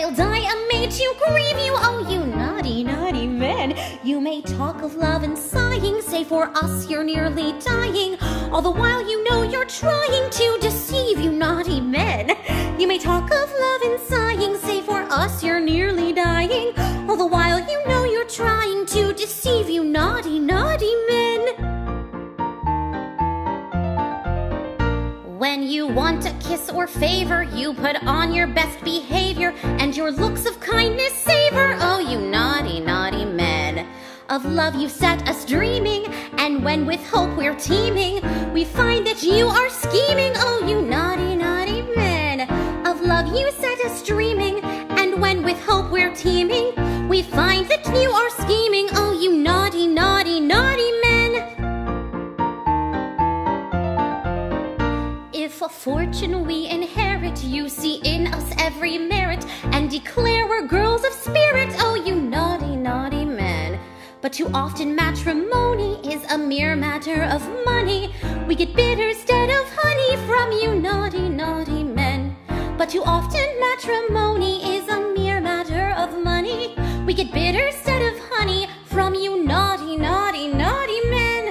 I'll die a maid to grieve you, oh you naughty, naughty men. You may talk of love and sighing, say for us you're nearly dying, all the while you know you're trying to deceive, you naughty men. You may talk of love and sighing, say for us you're nearly dying, all the while you know you're trying to deceive, you naughty, naughty men. When you want a kiss or favor, you put on your best behavior, and your looks of kindness savor, oh you naughty, naughty men. Of love you set us dreaming, and when with hope we're teeming, we find that you are scheming, oh you naughty, naughty men. Of love you set us dreaming, and when with hope we're teeming, we find that you are scheming, oh you naughty, naughty, naughty men. If a fortune we inherit, you see in us every merit, and declare we're girls of spirit, oh you naughty, naughty men. But too often matrimony is a mere matter of money. We get bitter instead of honey from you naughty, naughty men. But too often matrimony is a mere matter of money. We get bitter instead of honey from you naughty, naughty, naughty men.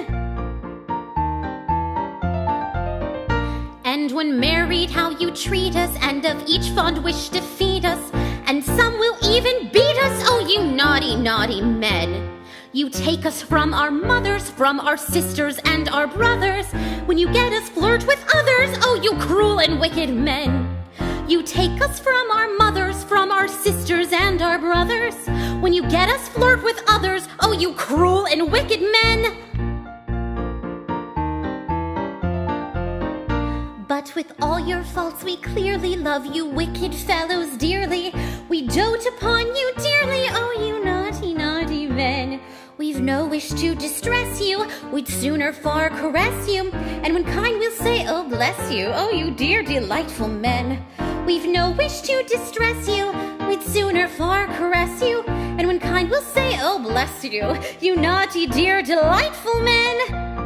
And when married, how you treat us, and of each fond wish defeat us, and some will even beat us, oh you naughty, naughty men. You take us from our mothers, from our sisters and our brothers. When you get us flirt with others, oh you cruel and wicked men. You take us from our mothers, from our sisters and our brothers. When you get us flirt with others, oh you cruel and wicked men. But with all your faults we clearly love you wicked fellows dearly. We dote upon you dearly, oh you naughty, naughty men. We've no wish to distress you, we'd sooner far caress you, and when kind we'll say, oh bless you, oh you dear delightful men. We've no wish to distress you, we'd sooner far caress you, and when kind we'll say, oh bless you, you naughty dear delightful men.